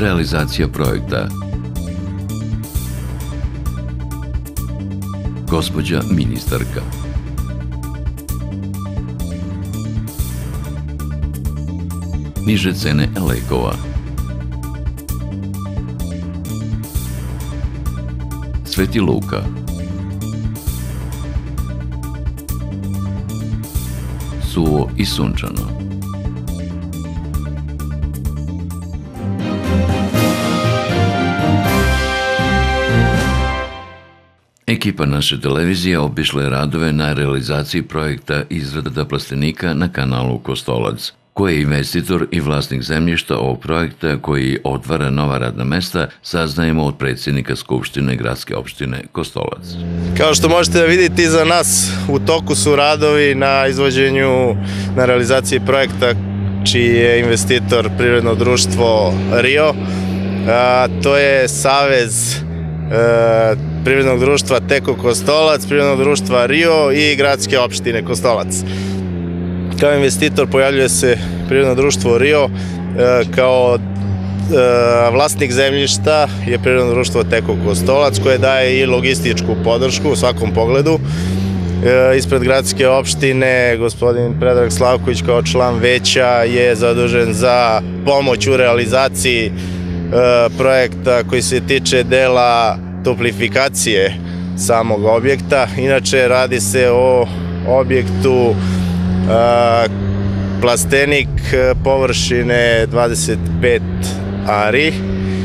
realizacija projekta. Gospođa ministarka. Niže cene lekova. Sveti Luka. Suvo i sunčano. Ekipa naše televizije obišla je radove na realizaciji projekta izrada plastenika na kanalu Kostolac, koji je investitor i vlasnik zemljišta ovog projekta koji otvara nova radna mesta, saznajemo od predsjednika Skupštine gradske opštine Kostolac. Kao što možete da vidite iza nas, u toku su radovi na izvođenju, na realizaciji projekta čiji je investitor privredno društvo Rio. To je savez privrednog društva Teko Kostolac, privrednog društva Rio i gradske opštine Kostolac. Kao investitor pojavljuje se privredno društvo Rio, kao vlasnik zemljišta je privredno društvo Teko Kostolac koje daje i logističku podršku u svakom pogledu. Ispred gradske opštine gospodin Predrag Slavković kao član veća je zadužen za pomoć u realizaciji projekta koji se tiče dela toplifikacije samog objekta. Inače radi se o objektu plastenik površine 25 ari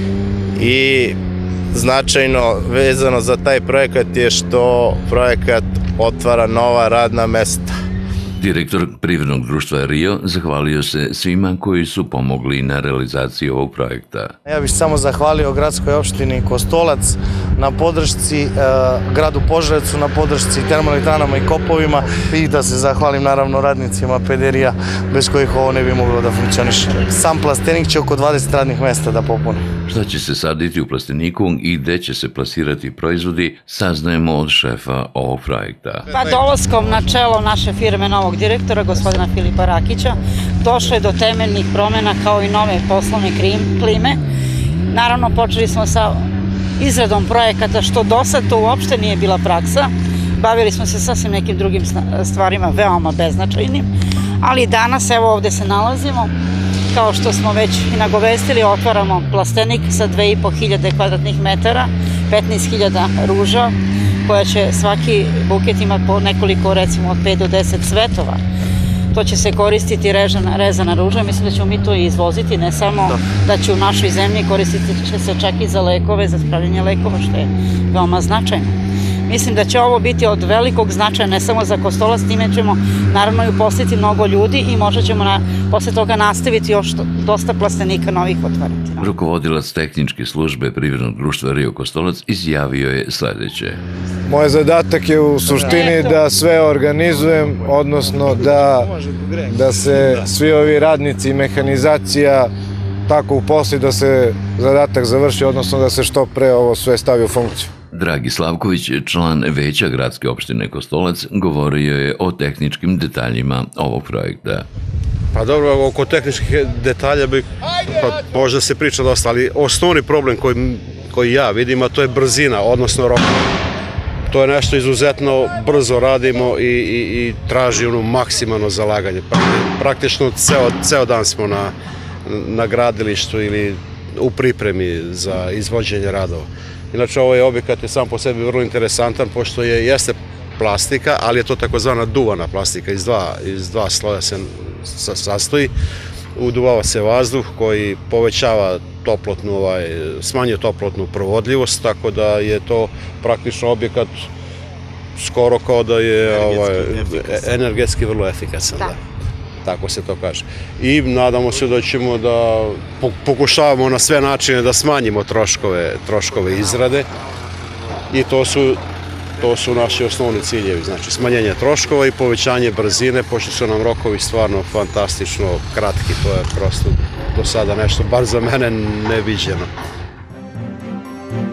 i značajno vezano za taj projekat je što projekat otvara nova radna mesta. Direktor privrednog društva Rio zahvalio se svima koji su pomogli na realizaciji ovog projekta. Ja bih samo zahvalio gradskoj opštini Kostolac na podršci, gradu Požarevcu na podršci termoelektranama i kopovima i da se zahvalim naravno radnicima Pederija bez kojih ovo ne bi moglo da funkcioniše. Sam plastenik će oko 20 radnih mesta da popune. Šta će se saditi u plasteniku i gde će se plasirati proizvodi, saznajemo od šefa ovog projekta. Pa dolaskom na čelo naše firme novog direktora, gospodina Filipa Rakića, došlo je do temeljnih promjena kao i nove poslovne klime. Naravno, počeli smo sa izradom projekata, što do sad to uopšte nije bila praksa. Bavili smo se sasvim nekim drugim stvarima, veoma beznačajnim, ali danas, evo ovde se nalazimo, kao što smo već i nagovestili, otvaramo plastenik sa 2500 kvadratnih metara, 15.000 ruža, koja će svaki buket ima po nekoliko, recimo od 5 do 10 cvetova. To će se koristiti rezana ruža, mislim da ćemo mi to i izvoziti, ne samo da će u našoj zemlji koristiti će se čak i za lekove, za spravljanje lekova, što je veoma značajno. Mislim da će ovo biti od velikog značaja, ne samo za Kostolac, time ćemo naravno i uposliti mnogo ljudi i možda ćemo posle toga nastaviti još dosta plastenika novih otvarati. Rukovodilac tehničke službe privrednog društva Rio Kostolac izjavio je sledeće. Moj zadatak je u suštini da sve organizujem, odnosno da se svi ovi radnici i mehanizacija tako uposli da se zadatak završi, odnosno da se što pre ovo sve stavi u funkciju. Dragi Slavković, član veća gradske opštine Kostolac, govorio je o tehničkim detaljima ovog projekta. Pa dobro, oko tehničkih detalja bi možda se priča dosta, ali osnovni problem koji ja vidim, a to je brzina, odnosno rok. To je nešto izuzetno brzo radimo i traži maksimalno zalaganje. Praktično ceo dan smo na gradilištu ili u pripremi za izvođenje radova. Inače, ovaj objekat je sam po sebi vrlo interesantan, pošto jeste plastika, ali je to takozvana duvana plastika, iz dva sloja se sastoji. Uduvava se vazduh koji povećava smanjuje toplotnu provodljivost, tako da je to praktično objekat skoro kao da je energetski vrlo efikasan. Tako se to kaže. I nadamo se da ćemo da pokušavamo na sve načine da smanjimo troškove izrade i to su naši osnovni ciljevi, znači smanjenje troškova i povećanje brzine, pošto su nam rokovi stvarno fantastično kratki, to je prosto do sada nešto, bar za mene, neviđeno.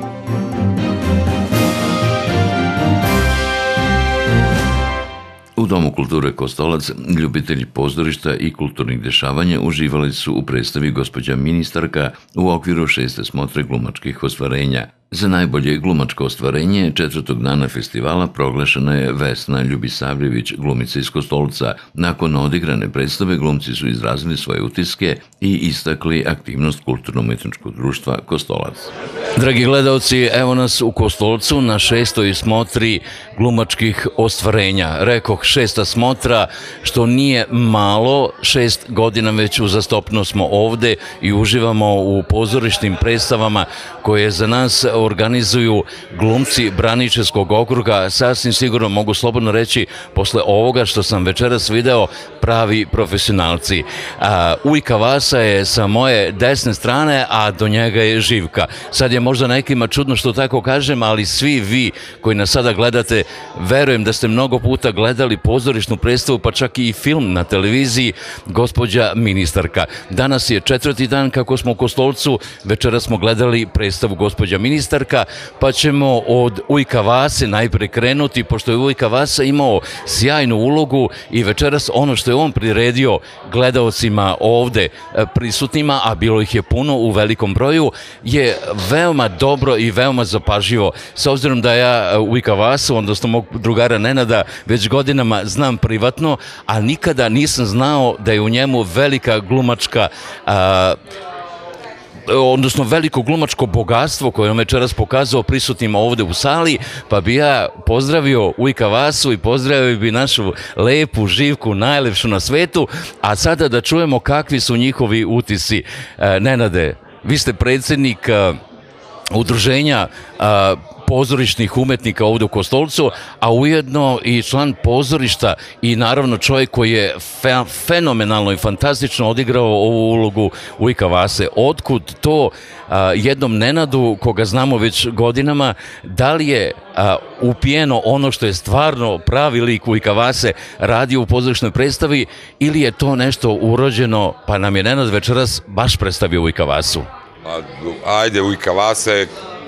U Domu kulture Kostolac ljubitelji pozorišta i kulturnih dešavanja uživali su u predstavi Gospođa ministarka u okviru 6. smotre glumačkih ostvarenja. Za najbolje glumačko ostvarenje 4. dana festivala proglašena je Vesna Ljubisavljević, glumica iz Kostolca. Nakon odigrane predstave glumci su izrazili svoje utiske i istakli aktivnost Kulturno-umetničkog društva Kostolac. Dragi gledalci, evo nas u Kostolcu na 6. smotri glumačkih ostvarenja. Rekoh 6. smotra, što nije malo, 6 godina već uzastopno smo ovde i uživamo u pozorišnim predstavama koje za nas organizuju glumci Braničevskog okruga. Sasvim sigurno mogu slobodno reći, posle ovoga što sam večeras video, pravi profesionalci. Ujka Vasa je sa moje desne strane, a do njega je Živka. Sad je možda nekima čudno što tako kažem, ali svi vi koji nas sada gledate, verujem da ste mnogo puta gledali pozorišnu predstavu, pa čak i film na televiziji Gospođa ministarka. Danas je 4. dan kako smo u Kostolcu, večera smo gledali predstavu Gospođa ministarka, pa ćemo od Ujka Vase najpre krenuti, pošto je Ujka Vasa imao sjajnu ulogu i večeras ono što je on priredio gledaocima ovde prisutnima, a bilo ih je puno u velikom broju, je veoma dobro i veoma zapažljivo. S obzirom da ja Ujka Vasu, odnosno mog drugara Nenada, već godinama znam privatno, a nikada nisam znao da je u njemu velika glumačka odnosno veliko glumačko bogatstvo koje on večeras pokazao prisutnima ovde u sali, pa bi ja pozdravio Ujka Vasu i pozdravio bi našu lepu Živku, najlepšu na svetu, a sada da čujemo kakvi su njihovi utisci. Nenade, vi ste predsjednik udruženja pozorišnih umetnika ovde u Kostolcu, a ujedno i član pozorišta i naravno čovjek koji je fenomenalno i fantastično odigrao ovu ulogu Ujka Vase. Otkud to jednom Nenadu, koga znamo već godinama, da li je upijeno ono što je stvarno pravi lik Ujka Vase radio u pozorišnoj predstavi, ili je to nešto urođeno, pa nam je Nenad večeras baš predstavio Ujka Vasu? Ajde, Ujka Vasa je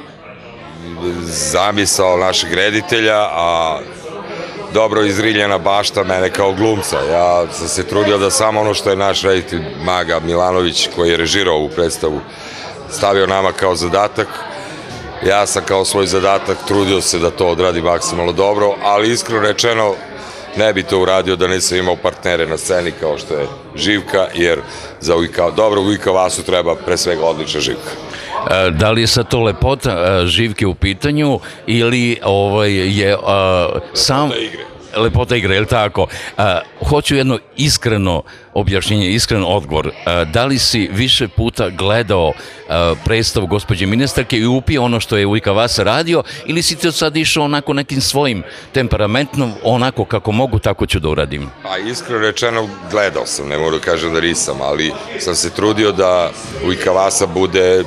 zamisao našeg reditelja, a dobro izriljena bašta mene kao glumca. Ja sam se trudio da samo ono što je naš reditelj Maga Milanović, koji je režirao ovu predstavu, stavio nama kao zadatak. Ja sam kao svoj zadatak trudio se da to odradi maksimalno dobro, ali iskreno rečeno ne bi to uradio da nisam imao partnere na sceni kao što je Živka, jer za dobrog Ujka Vasu treba pre svega odlična Živka. Da li je sad to lepota Živke u pitanju ili je sam... Lepota igre, je li tako? Hoću jedno iskreno objašnjenje, iskren odgovor. Da li si više puta gledao predstavu Gospođe ministarke i upio ono što je Ujka Vasa radio, ili si ti od sad išao onako nekim svojim temperamentnom, onako kako mogu, tako ću da uradim? Pa iskreno rečeno gledao sam, ne mogu da kažem da nisam, ali sam se trudio da Ujka Vasa bude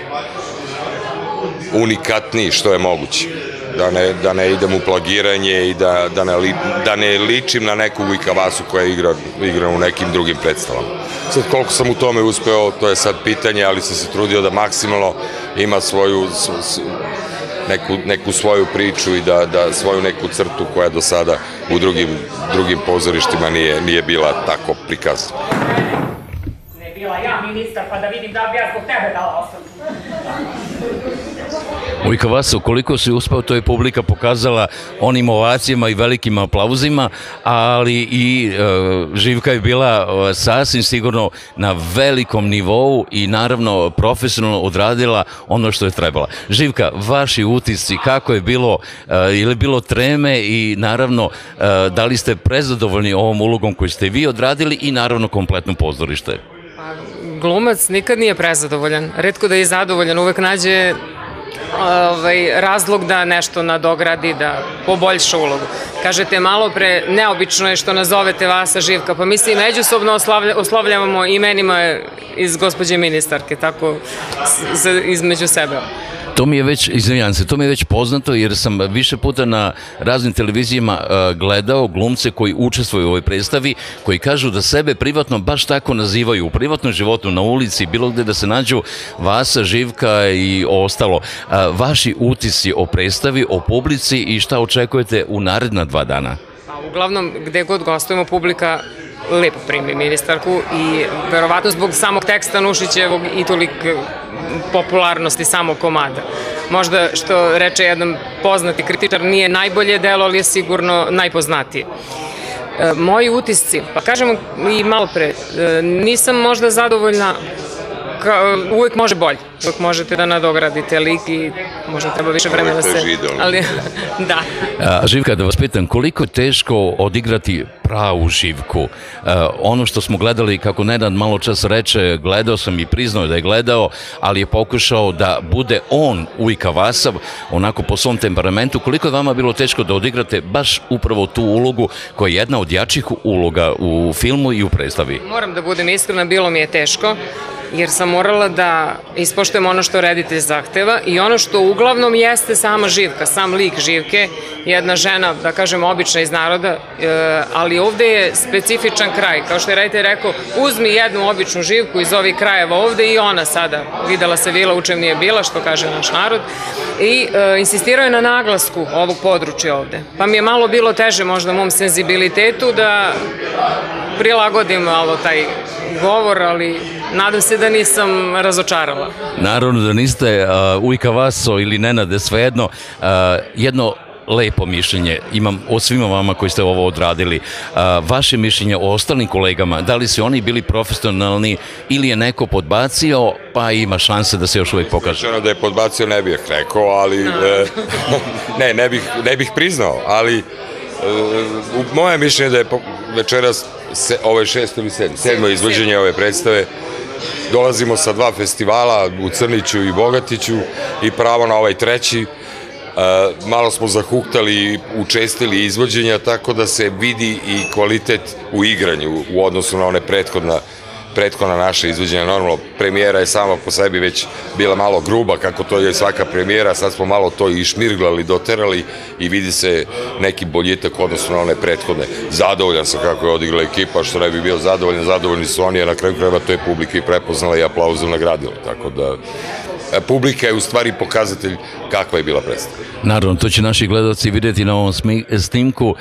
unikatniji što je moguće. Da ne idem u plagiranje i da ne ličim na neku Ujka Vasu koja igra u nekim drugim predstavama. Sad koliko sam u tome uspeo, to je sad pitanje, ali sam se trudio da maksimalno ima neku svoju priču i da svoju neku crtu koja do sada u drugim pozorištima nije bila tako prikazana. Ne bila ja ministar, pa da vidim da bi ja zbog tebe dala ostavku. Ujka Vasa, koliko si uspeo, to je publika pokazala onim ovacijama i velikim aplauzima, ali i Živka je bila sasvim sigurno na velikom nivou i naravno profesionalno odradila ono što je trebala. Živka, vaši utisci, kako je bilo, je li bilo treme i naravno da li ste prezadovoljni ovom ulogom koju ste vi odradili i naravno kompletno pozorište? Glumac nikad nije prezadovoljan, retko da je zadovoljan, uvek nađe razlog da nešto nadogradi, da poboljša ulogu. Kažete malo pre, neobično je što nazovete Vasa Živka, pa mi se i međusobno oslovljavamo imenima iz Gospođe ministarke, tako između sebe. To mi je već, izvinjam se, to mi je već poznato jer sam više puta na raznim televizijama gledao glumce koji učestvuju u ovoj predstavi, koji kažu da sebe privatno baš tako nazivaju, u privatnom životu, na ulici, bilo gde da se nađu Vasa, Živka i ostalo. Vaši utisci o predstavi, o publici i šta očekujete u naredna 2 dana? uglavnom gde god gostujemo publika lepo primi ministarku i verovatno zbog samog teksta Nušićevog i tolike popularnosti samog komada. Možda, što reče jedan poznati kritičar, nije najbolje delo, ali je sigurno najpoznatije. Moji utisci, pa kažemo i malo pre, nisam možda zadovoljna, uvek može bolje, uvek možete da nadogradite lik i možda treba više vremena se... Ali, da. Živka, da vas pitam, koliko je teško odigrati pravu Živku? Ono što smo gledali, kako Nenad malo čas reče, gledao sam i priznao da je gledao, ali je pokušao da bude on Ujka Vasav, onako po svom temperamentu. Koliko je vama bilo teško da odigrate baš upravo tu ulogu, koja je jedna od jačih uloga u filmu i u predstavi? Moram da budem iskrena, bilo mi je teško, jer sam morala da ispoštujem ono što reditelj zahteva i ono što uglavnom jeste sama Živka, sam lik Živke, jedna žena, da kažem, obična iz naroda, ali ovde je specifičan kraj. Kao što je reditelj rekao, uzmi jednu običnu Živku iz ovih krajeva ovde i ona sada, videla se vila, učem nije bila, što kaže naš narod, i insistirao je na naglasku ovog područja ovde. Pa mi je malo bilo teže možda mom senzibilitetu da prilagodim malo taj govor, ali nadam se da nisam razočarala. Naravno da niste, Ujka Vaso ili Nenade, svejedno, jedno lepo mišljenje imam o svima vama koji ste ovo odradili. Vaše mišljenje o ostalim kolegama, da li su oni bili profesionalni ili je neko podbacio, pa ima šanse da se još uvijek pokaže? Da je podbacio ne bih rekao, ali ne bih priznao, ali moje mišljenje da je večeras, ovo je 6. ili 7. izvođenje ove predstave, dolazimo sa 2 festivala u Crniću i Bogatiću i pravo na ovaj 3. Malo smo zahuktali i učestili izvođenja, tako da se vidi i kvalitet u igranju u odnosu na one prethodna naša izvođenja. Normalno, premijera je sama po sebi već bila malo gruba, kako to je svaka premijera, sad smo malo to i šmirglali, doterali i vidi se neki boljitak u odnosu na one prethodne. Zadovoljan sam kako je odigrala ekipa, što ne bi bio zadovoljan, zadovoljni su oni, a na kraju krajeva to je publika i prepoznala i aplauzom nagradila, tako da publika je u stvari pokazatelj kakva je bila predstava. Naravno, to će naši gledalci vidjeti na ovom snimku.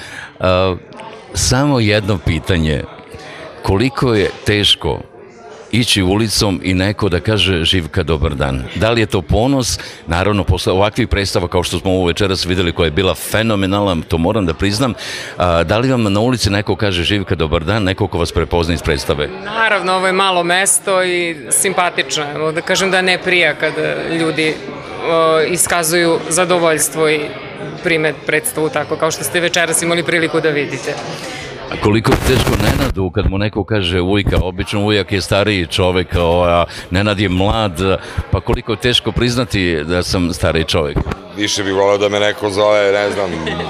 Samo jedno pitanje. Koliko je teško ići ulicom i neko da kaže Živka dobar dan? Da li je to ponos? Naravno, posle ovakvih predstava kao što smo ovo večeras videli, koja je bila fenomenalna, to moram da priznam, da li vam na ulici neko kaže Živka dobar dan, neko ko vas prepozna iz predstave? Naravno, ovo je malo mesto i simpatično je. Da kažem da ne prija kada ljudi iskazuju zadovoljstvo i prime predstavu tako kao što ste večeras imali priliku da vidite. Koliko je teško Nenadu kad mu neko kaže Ujka, obično Ujak je stariji čovek, a Nenad je mlad, pa koliko je teško priznati da sam stariji čovek? Više bih voleo da me neko zove, ne znam,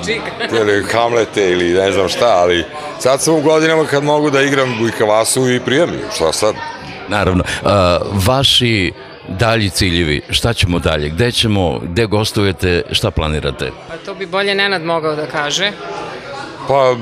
Hamlete ili ne znam šta, ali sad sam u godinama kad mogu da igram Ujka Vasu i prijemlju, šta sad? Naravno, vaši dalji ciljevi, šta ćemo dalje, gde ćemo, gde gostujete, šta planirate? Pa to bi bolje Nenad mogao da kaže. Pa,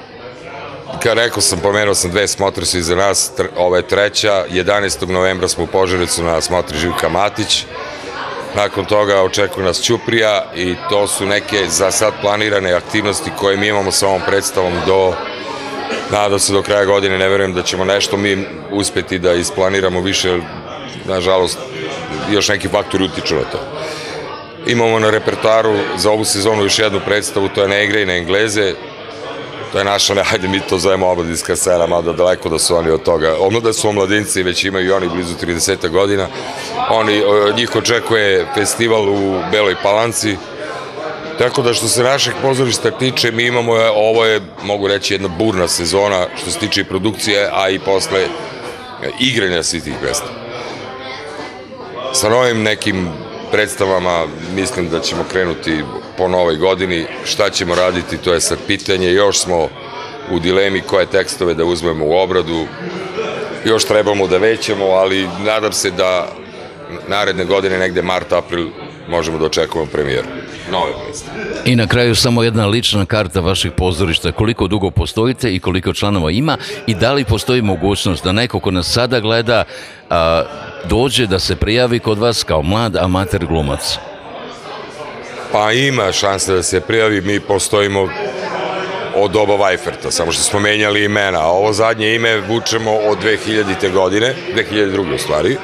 kao rekao sam, pomenuo sam 2 smotre su iza nas, ovo je 3. 11. novembra smo u Požarevcu na smotri Živka Matić, nakon toga očekuje nas Ćuprija i to su neke za sad planirane aktivnosti koje mi imamo sa ovom predstavom nadam se do kraja godine, ne verujem da ćemo nešto mi uspeti da isplaniramo više, nažalost, još neki faktori utiču na to. Imamo na repertoaru za ovu sezonu još jednu predstavu, to je Ne igraj na Engleze, to je naša, hajde mi to zovemo omladinska scena, mada daleko da su oni od toga, da su omladinci, već imaju i oni blizu 30 godina, njih očekuje festival u Beloj Palanci, tako da što se našeg pozorišta tiče, mi imamo, ovo je, mogu reći, jedna burna sezona što se tiče i produkcije, a i posle igranja svih tih predstava. Sa novim nekim predstavama mislim da ćemo krenuti po novoj godini. Šta ćemo raditi, to je sad pitanje. Još smo u dilemi koje tekstove da uzmemo u obradu. Još trebamo da većemo, ali nadam se da naredne godine, negde mart, april, možemo da očekujemo premijeru. Nove predstave. I na kraju samo jedna lična karta vašeg pozorišta. Koliko dugo postojite i koliko članova ima i da li postoji mogućnost da neko ko nas sada gleda dođe da se prijavi kod vas kao mlad amater glumac? Pa ima šanse da se prijavi, mi postojimo od doba Vajferta, samo što smo menjali imena, a ovo zadnje ime vučemo od 2000. godine, 2002. u stvari,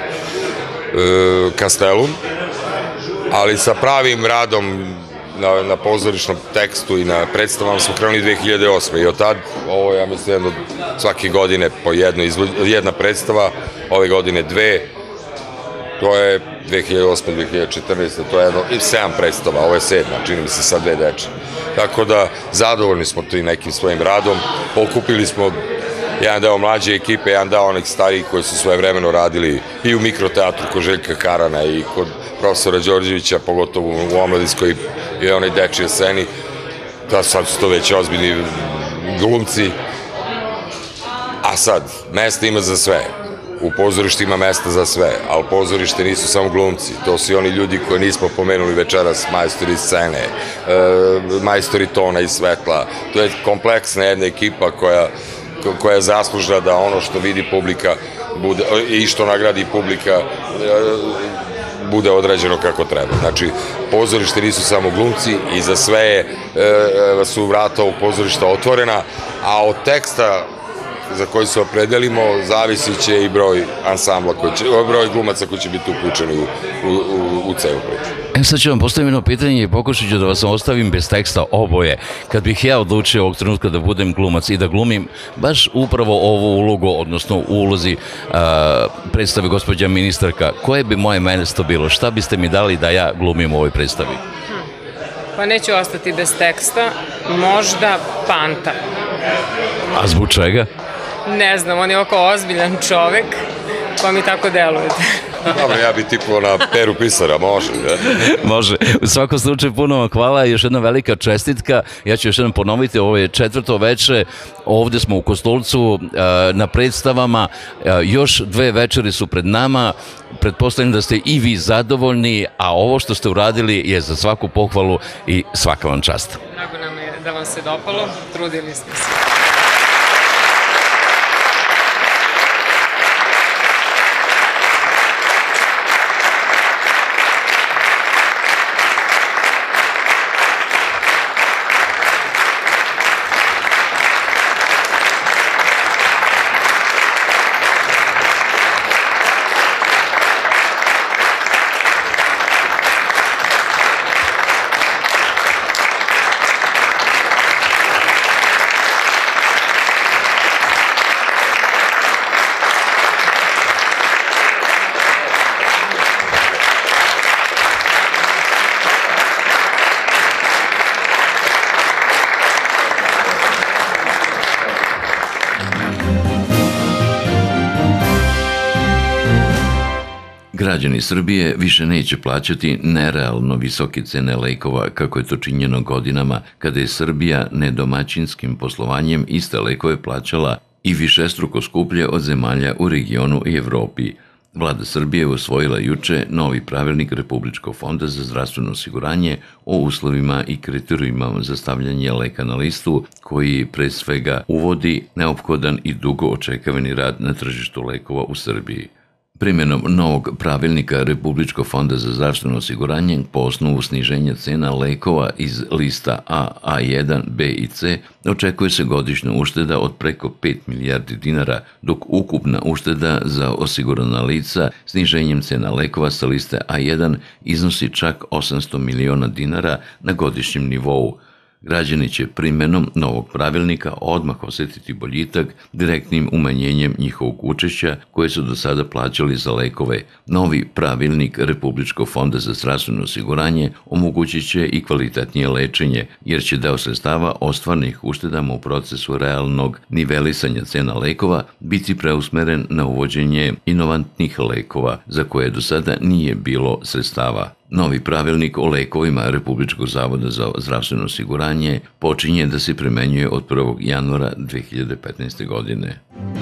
Kastelum, ali sa pravim radom na pozorišnom tekstu i na predstavama smo krenuli 2008. I od tad, ovo ja mislim, svake godine po jedna predstava, ove godine dve, to je 2008. 2014. to je jedno, 7 predstava, ovo je 7, čini mi se sad 2 deče. Tako da, zadovoljni smo tim nekim svojim radom, pokupili smo jedan deo mlađe ekipe, jedan deo onih starijih koji su svojevremeno radili i u mikroteatru kod Željka Karana i kod profesora Đorđevića, pogotovo u omladinskoj i onoj dečije sceni. Sad su to već ozbiljni glumci. A sad, mesta ima za sve. U pozorištu ima mesta za sve, ali pozorište nisu samo glumci, to su i oni ljudi koje nismo pomenuli večeras, majstori scene, majstori tona i svetla. To je kompleksna jedna ekipa koja je zaslužna da ono što vidi publika i što nagradi publika bude odrađeno kako treba. Znači, pozorište nisu samo glumci i za sve su vrata ovog pozorišta otvorena, a od teksta za koji se opredelimo zavisit će i broj ansambla, broj glumaca koji će biti uključeni u celu priču. Sad ću vam postaviti jedno pitanje i pokušat ću da vas ostavim bez teksta oboje. Kad bih ja odlučio ovog trenutka da budem glumac i da glumim baš upravo ovu ulogu, odnosno u ulozi predstave gospođa ministarka, koje bi moje mesto bilo? Šta biste mi dali da ja glumim u ovoj predstavi? Pa neću ostati bez teksta, možda Panta. A zbog čega? Ne znam, on je oko ozbiljan čovek, ko mi tako deluje. Dobro, ja bih tipuo na Peru Pisara, može, ne? Može. U svakom slučaju puno vam hvala, još jedna velika čestitka. Ja ću još jednom ponoviti, ovo je 4. veče, ovde smo u Kostolcu na predstavama, još 2 večeri su pred nama, pretpostavljam da ste i vi zadovoljni, a ovo što ste uradili je za svaku pohvalu i svaka vam čast. Drago nam je da vam se dopalo, trudili smo se. Građani Srbije više neće plaćati nerealno visoke cene lekova kako je to činjeno godinama kada je Srbija nedomaćinskim poslovanjem iste lekove plaćala i višestruko skuplje od zemalja u regionu i Evropi. Vlada Srbije je usvojila juče novi pravilnik Republičkog fonda za zdravstveno osiguranje o uslovima i kriterijumima za stavljanje leka na listu, koji pre svega uvodi neophodan i dugo očekivani rad na tržištu lekova u Srbiji. Primjenom novog pravilnika Republičkog fonda za zdravstveno osiguranje po osnovu sniženja cena lekova iz lista A, A1, B i C očekuje se godišnja ušteda od preko 5 milijardi dinara, dok ukupna ušteda za osigurana lica sniženjem cena lekova sa liste A1 iznosi čak 800 miliona dinara na godišnjem nivou. Građani će primjenom novog pravilnika odmah osjetiti boljitak direktnim umanjenjem njihovog učešća koje su do sada plaćali za lekove. Novi pravilnik Republičkog fonda za zdravstveno osiguranje omogućit će i kvalitetnije lečenje, jer će deo sredstava ostvarnih uštedama u procesu realnog nivelisanja cena lekova biti preusmeren na uvođenje inovantnih lekova za koje do sada nije bilo sredstava. Novi pravilnik o lekovima Republičkog zavoda za zdravstveno osiguranje počinje da se primenjuje od 1. januara 2015. godine.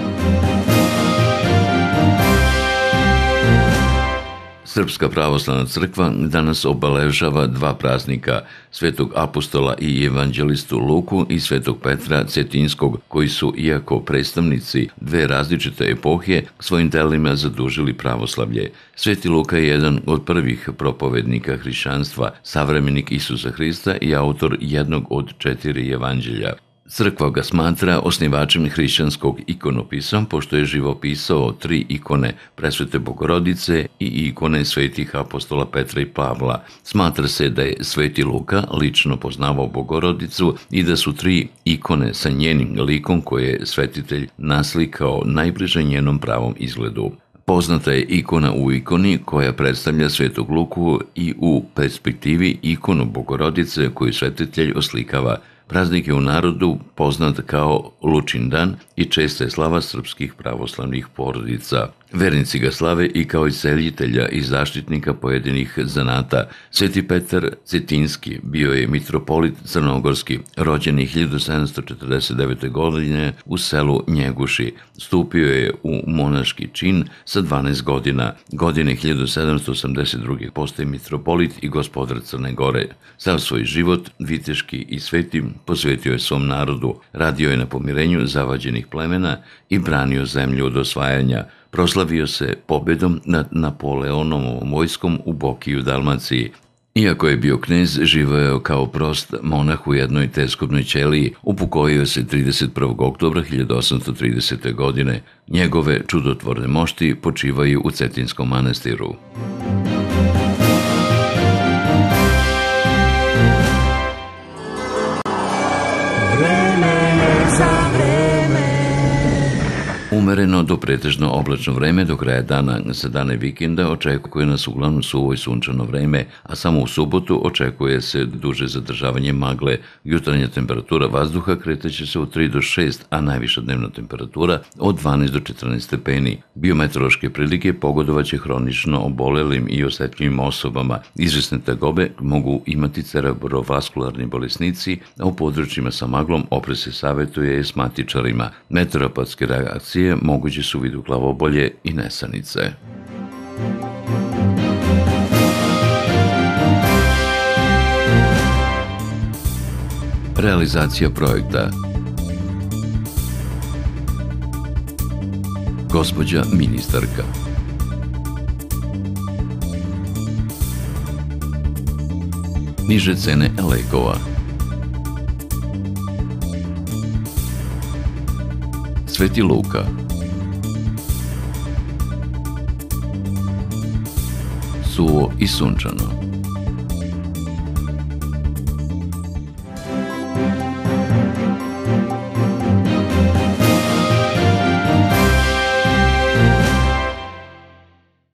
Srpska pravoslavna crkva danas obeležava 2 praznika, Svetog apostola i evanđelistu Luku i Svetog Petra Cetinskog, koji su, iako predstavnici 2 različite epohe, svojim delima zadužili pravoslavlje. Sveti Luka je jedan od prvih propovednika hrišćanstva, savremenik Isusa Hrista i autor jednog od 4 evanđelja. Crkva ga smatra osnivačem hrišćanskog ikonopisa, pošto je živopisao 3 ikone Presvete Bogorodice i ikone svetih apostola Petra i Pavla. Smatra se da je Sveti Luka lično poznavao Bogorodicu i da su 3 ikone sa njenim likom koje je svetitelj naslikao najbliže njenom pravom izgledu. Poznata je ikona u ikoni koja predstavlja Svetog Luku i u perspektivi ikonu Bogorodice koju svetitelj oslikava. Praznik je u narodu poznat kao Lučindan i česta je slava srpskih pravoslavnih porodica. Vernici ga slave i kao izceljitelja i zaštitnika pojedinih zanata. Sveti Petar Cetinski bio je mitropolit crnogorski, rođen je 1749. godine u selu Njeguši. Stupio je u monaški čin sa 12 godina. Godine 1782. postaje mitropolit i gospodar Crne Gore. Sav svoj život, viteški i sveti, posvetio je svom narodu. Radio je na pomirenju zavađenih plemena i branio zemlju od osvajanja. Proslavio se pobedom nad Napoleonovom vojskom u Boki u Dalmaciji. Iako je bio knez, živeo kao prost monah u jednoj teskobnoj ćeliji, upokojio se 31. oktobra 1830. godine. Njegove čudotvorne mošti počivaju u Cetinskom manastiru. Umereno do pretežno oblačno vreme do kraja dana za dane vikenda očekuje nas uglavnom suvo i sunčano vreme, a samo u subotu očekuje se duže zadržavanje magle. Jutarnja temperatura vazduha kretaće se od 3 do 6, a najviša dnevna temperatura od 12 do 14 stepeni. Biometeorološke prilike pogodovaće hronično obolelim i osetljivim osobama. Izvesne tegobe mogu imati cerebrovaskularni bolesnici, a u područjima sa maglom oprez se savjetuje asmatičarima. Meteoropatske reakcije moguće su u vidu glavobolje i nesanice. Realizacija projekta. Gospođa ministarka. Niže cene lekova. Sveti Luka. Suvo i sunčano.